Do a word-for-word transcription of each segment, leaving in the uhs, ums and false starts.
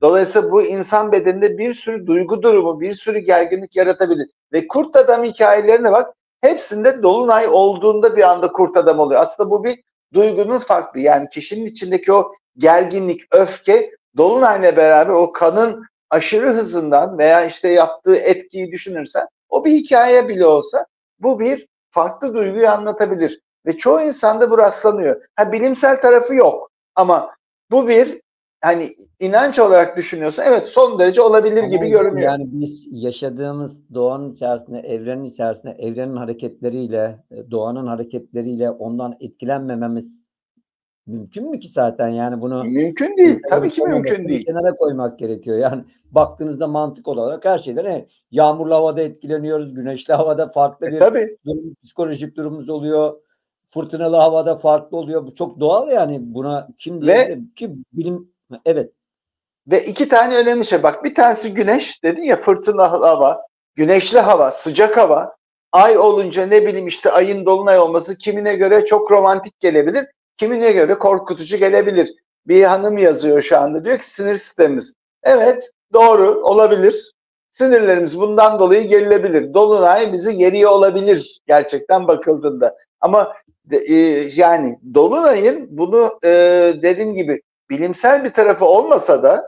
Dolayısıyla bu insan bedeninde bir sürü duygu durumu, bir sürü gerginlik yaratabilir. Ve kurt adam hikayelerine bak, hepsinde dolunay olduğunda bir anda kurt adam oluyor. Aslında bu bir duygunun farklı. Yani kişinin içindeki o gerginlik, öfke, dolunayla beraber o kanın aşırı hızından veya işte yaptığı etkiyi düşünürsen, o bir hikaye bile olsa bu bir farklı duyguyu anlatabilir. Ve çoğu insanda bu rastlanıyor. Ha, bilimsel tarafı yok ama bu bir, hani inanç olarak düşünüyorsa evet, son derece olabilir Ama gibi görünüyor. yani biz yaşadığımız doğanın içerisinde, evrenin içerisinde, evrenin hareketleriyle, doğanın hareketleriyle ondan etkilenmememiz mümkün mü ki zaten? Yani bunu Mümkün değil. insan Tabii olup ki mümkün olmamasını bir değil. kenara koymak gerekiyor. Yani baktığınızda mantık olarak her şeyden, evet, yağmurlu havada etkileniyoruz, güneşli havada farklı E bir tabii. durum, psikolojik durumumuz oluyor. Fırtınalı havada farklı oluyor. Bu çok doğal yani. Buna kim Ve diyebilir ki bilim, evet. Ve iki tane önemli şey. Bak, bir tanesi güneş. Dedin ya, fırtınalı hava, güneşli hava, sıcak hava. Ay olunca ne bileyim işte ayın dolunay olması kimine göre çok romantik gelebilir. Kimine göre korkutucu gelebilir. Bir hanım yazıyor şu anda, diyor ki sinir sistemimiz. Evet, doğru olabilir. Sinirlerimiz bundan dolayı gerilebilir. Dolunay bizi geriye olabilir gerçekten bakıldığında. Ama e, yani dolunayın bunu e, dediğim gibi bilimsel bir tarafı olmasa da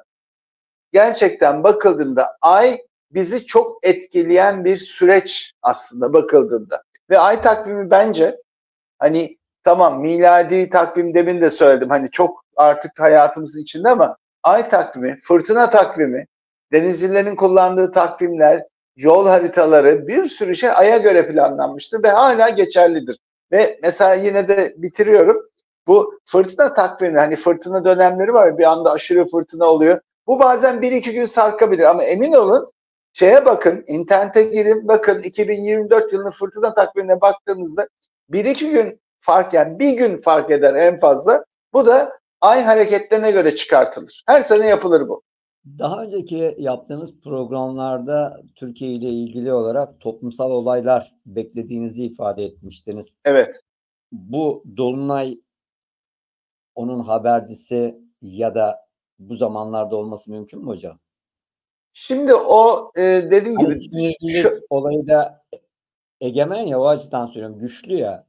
gerçekten bakıldığında ay bizi çok etkileyen bir süreç aslında bakıldığında. Ve ay takvimi bence, hani tamam, miladi takvim demin de söyledim, hani çok artık hayatımızın içinde, ama ay takvimi, fırtına takvimi, denizcilerin kullandığı takvimler, yol haritaları, bir sürü şey aya göre planlanmıştır ve hala geçerlidir. Ve mesela yine de bitiriyorum. Bu fırtına takvimi, hani fırtına dönemleri var, bir anda aşırı fırtına oluyor. Bu bazen bir iki gün sarkabilir ama emin olun, şeye bakın, internete girin, bakın iki bin yirmi dört yılının fırtına takvimine baktığınızda bir iki gün fark, yani bir gün fark eder en fazla. Bu da ay hareketlerine göre çıkartılır. Her sene yapılır bu. Daha önceki yaptığımız programlarda Türkiye ile ilgili olarak toplumsal olaylar beklediğinizi ifade etmiştiniz. Evet. Bu dolunay onun habercisi ya da bu zamanlarda olması mümkün mü hocam? Şimdi o e, dediğim Hani gibi sinirlilik şu, olayı da egemen ya, o açıdan söylüyorum. Güçlü ya.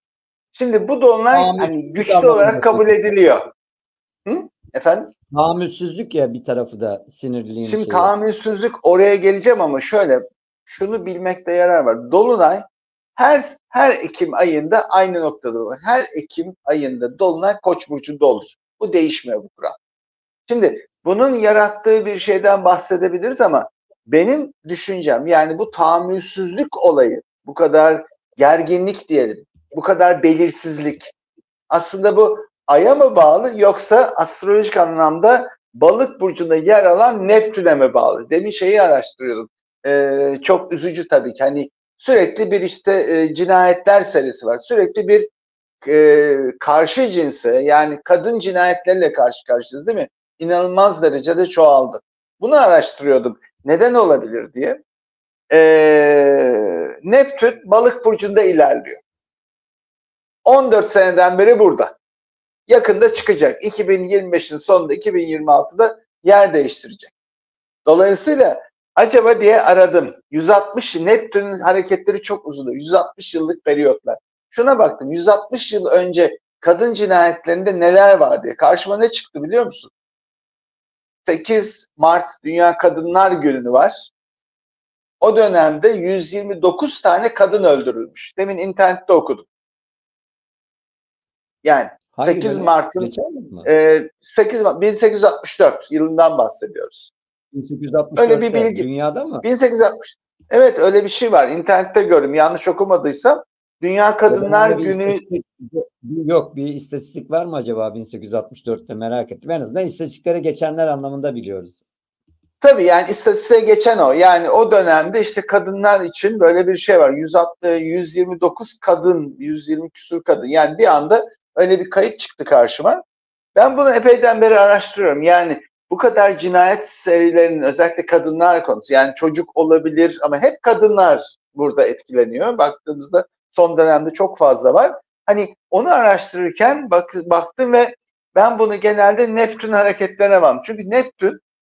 şimdi bu dolunay hani Tahammülsüzlük güçlü anlamında olarak kabul söylüyorum. ediliyor. Hı? Efendim? Tahammülsüzlük ya bir tarafı da sinirliliğin Şimdi şeyi. tahammülsüzlük, oraya geleceğim ama şöyle, şunu bilmekte yarar var. Dolunay her her Ekim ayında aynı noktada olur. Her Ekim ayında dolunay Koç burcunda olur. Bu değişmiyor, bu kural. Şimdi bunun yarattığı bir şeyden bahsedebiliriz ama benim düşüncem, yani bu tahammülsüzlük olayı, bu kadar gerginlik diyelim, bu kadar belirsizlik, aslında bu Ay'a mı bağlı yoksa astrolojik anlamda Balık burcunda yer alan Neptün'e mi bağlı? Demin şeyi araştırıyordum. Ee, çok üzücü tabii ki. Hani sürekli bir işte e, cinayetler serisi var. Sürekli bir e, karşı cinse, yani kadın cinayetleriyle karşı karşıyayız, değil mi? İnanılmaz derecede çoğaldı. Bunu araştırıyordum. Neden olabilir diye. Ee, Neptün Balık burcunda ilerliyor. on dört seneden beri burada. Yakında çıkacak. iki bin yirmi beşin sonunda, iki bin yirmi altıda yer değiştirecek. Dolayısıyla acaba diye aradım. yüz altmış, Neptün'ün hareketleri çok uzun. yüz altmış yıllık periyotlar. Şuna baktım. yüz altmış yıl önce kadın cinayetlerinde neler var diye. Karşıma ne çıktı biliyor musun? sekiz Mart Dünya Kadınlar Günü var. O dönemde yüz yirmi dokuz tane kadın öldürülmüş. Demin internette okudum. Yani Hangi sekiz dönem? Mart'ın Geçen yıl mı? e, sekiz bin sekiz yüz altmış dört yılından bahsediyoruz. bin sekiz yüz Öyle bir altmış dörtte bilgi. dünyada mı? bin sekiz yüz altmış. Evet, öyle bir şey var. İnternette gördüm. Yanlış okumadıysam. Dünya O Kadınlar dönemde bir Günü. istatistik yok, bir istatistik var mı acaba bin sekiz yüz altmış dörtte, merak ettim. En azından istatistiklere geçenler anlamında biliyoruz. Tabii, yani istatistiğe geçen o. Yani o dönemde işte kadınlar için böyle bir şey var. yüz altmış, yüz yirmi dokuz kadın, yüz yirmi küsur kadın. Yani bir anda öyle bir kayıt çıktı karşıma. Ben bunu epeyden beri araştırıyorum. Yani bu kadar cinayet serilerinin, özellikle kadınlar konusu, yani çocuk olabilir ama hep kadınlar burada etkileniyor. Baktığımızda son dönemde çok fazla var. Hani onu araştırırken bak, baktım ve ben bunu genelde Neptün hareketlerine bağladım. Çünkü Neptün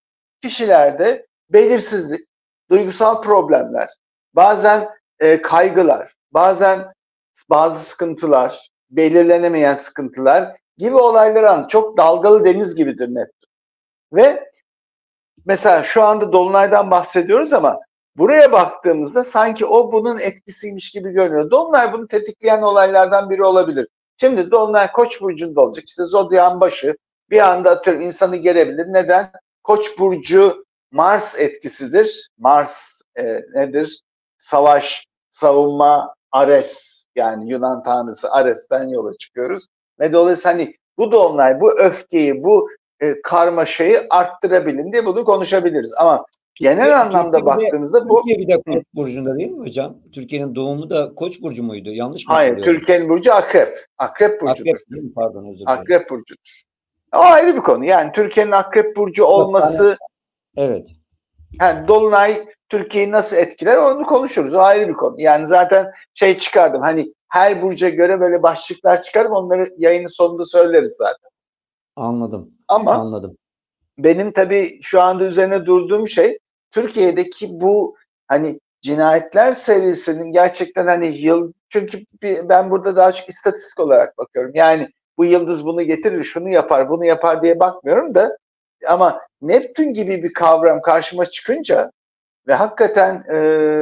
kişilerde belirsizlik, duygusal problemler, bazen e, kaygılar, bazen bazı sıkıntılar, belirlenemeyen sıkıntılar gibi olayları an çok dalgalı deniz gibidir Neptün. Ve mesela şu anda Dolunay'dan bahsediyoruz ama buraya baktığımızda sanki o bunun etkisiymiş gibi görünüyor. Dolunay bunu tetikleyen olaylardan biri olabilir. Şimdi Dolunay Koç burcunda olacak. İşte zodyan başı bir anda atıyorum insanı gerebilir. Neden? Koç burcu Mars etkisidir. Mars e, nedir? Savaş, savunma, Ares, yani Yunan tanrısı Ares'ten yola çıkıyoruz. Ve dolayısıyla hani bu Dolunay, bu öfkeyi, bu e, karmaşayı arttırabilir diye bunu konuşabiliriz. Ama genel Türkiye, anlamda Türkiye bir de, baktığımızda bu... Türkiye bir de Hı. Koç burcunda değil mi hocam? Türkiye'nin doğumu da Koç burcu muydu? Yanlış mı Hayır, hatırlıyorum? Türkiye'nin burcu Akrep. Akrep burcudur. Akrep değil mi? Pardon, özür dilerim. Akrep burcudur. O ayrı bir konu. Yani Türkiye'nin Akrep burcu olması, evet. Yani Dolunay Türkiye'yi nasıl etkiler onu konuşuruz. O ayrı bir konu. Yani zaten şey çıkardım. Hani her burca göre böyle başlıklar çıkarım. Onları yayının sonunda söyleriz zaten. Anladım. Ama Anladım. benim tabii şu anda üzerine durduğum şey Türkiye'deki bu hani cinayetler serisinin gerçekten hani yıl, çünkü bir, ben burada daha çok istatistik olarak bakıyorum. Yani bu yıldız bunu getirir, şunu yapar, bunu yapar diye bakmıyorum da, ama Neptün gibi bir kavram karşıma çıkınca ve hakikaten e,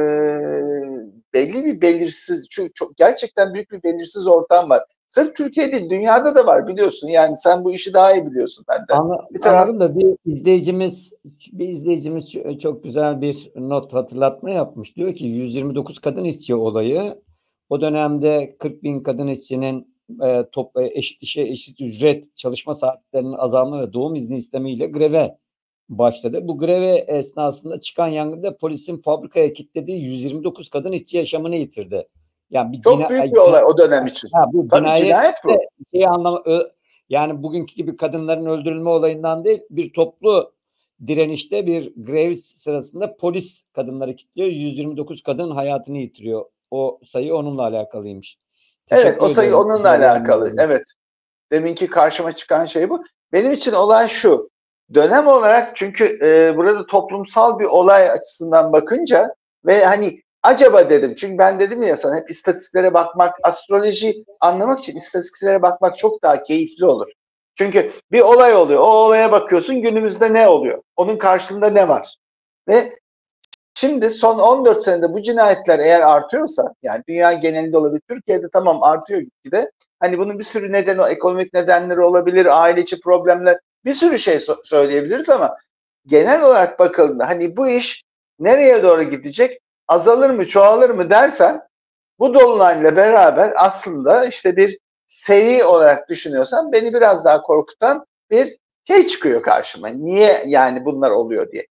belli bir belirsiz, çünkü çok gerçekten büyük bir belirsiz ortam var. Sırf Türkiye değil, dünyada da var biliyorsun. Yani sen bu işi daha iyi biliyorsun benden. Anla, bir taraf... Anladım da bir izleyicimiz bir izleyicimiz çok güzel bir not hatırlatma yapmış. Diyor ki yüz yirmi dokuz kadın işçi olayı, o dönemde kırk bin kadın işçinin e, top, eşit işe eşit ücret, çalışma saatlerinin azalma ve doğum izni istemiyle greve başladı. Bu greve esnasında çıkan yangında polisin fabrikaya kilitlediği yüz yirmi dokuz kadın işçi yaşamını yitirdi. Yani bir çok cina- büyük bir olay o dönem için. Ha, bu Tabii cinayet, cinayet bu. Şey anlamı, yani bugünkü gibi kadınların öldürülme olayından değil, bir toplu direnişte bir grev sırasında polis kadınları kilitliyor. yüz yirmi dokuz kadın hayatını yitiriyor. O sayı onunla alakalıymış. Evet, Teşekkür o sayı ederim. onunla alakalı. Evet. Deminki karşıma çıkan şey bu. Benim için olay şu. Dönem olarak, çünkü e, burada toplumsal bir olay açısından bakınca ve hani acaba dedim. Çünkü ben dedim ya sana, hep istatistiklere bakmak, astroloji anlamak için istatistiklere bakmak çok daha keyifli olur. Çünkü bir olay oluyor. O olaya bakıyorsun, günümüzde ne oluyor? Onun karşılığında ne var? Ve şimdi son on dört senede bu cinayetler eğer artıyorsa, yani dünya genelinde olabilir, Türkiye'de tamam artıyor gitgide. Hani bunun bir sürü nedeni, o ekonomik nedenleri olabilir, aile içi problemler, bir sürü şey so- söyleyebiliriz ama genel olarak bakıldığında hani bu iş nereye doğru gidecek, azalır mı, çoğalır mı dersen, bu dolunayla beraber aslında işte bir seri olarak düşünüyorsan beni biraz daha korkutan bir şey çıkıyor karşıma. Niye yani bunlar oluyor diye.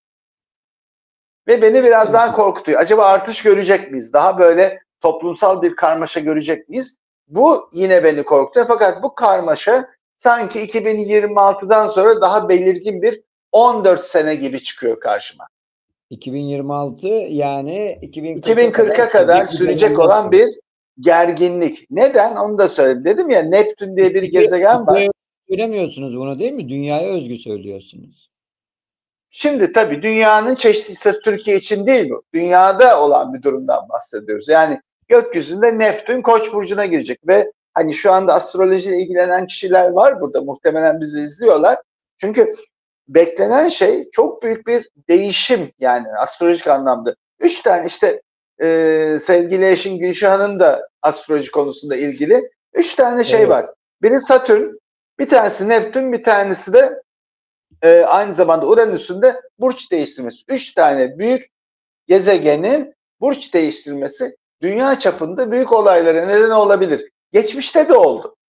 Ve beni biraz daha korkutuyor. Acaba artış görecek miyiz? Daha böyle toplumsal bir karmaşa görecek miyiz? Bu yine beni korkutuyor. Fakat bu karmaşa sanki iki bin yirmi altıdan sonra daha belirgin bir on dört sene gibi çıkıyor karşıma. iki bin yirmi altı yani iki bin kırka, iki bin kırka kadar sürecek olan bir gerginlik. Neden? Onu da söyledim. Dedim ya, Neptün diye bir gezegen var. Söylemiyorsunuz bunu değil mi? Dünyaya özgü söylüyorsunuz. Şimdi tabii dünyanın çeşitli, sırf Türkiye için değil bu. Dünyada olan bir durumdan bahsediyoruz. Yani gökyüzünde Neptün Koç burcuna girecek ve hani şu anda astrolojiyle ilgilenen kişiler var burada, muhtemelen bizi izliyorlar. Çünkü beklenen şey çok büyük bir değişim, yani astrolojik anlamda. Üç tane işte e, sevgili eşin Gülşah'ın da astroloji konusunda ilgili üç tane şey evet. var. Biri Satürn, bir tanesi Neptün, bir tanesi de e, aynı zamanda Uranüs'ün de burç değiştirmesi. Üç tane büyük gezegenin burç değiştirmesi dünya çapında büyük olaylara neden olabilir. Geçmişte de oldu.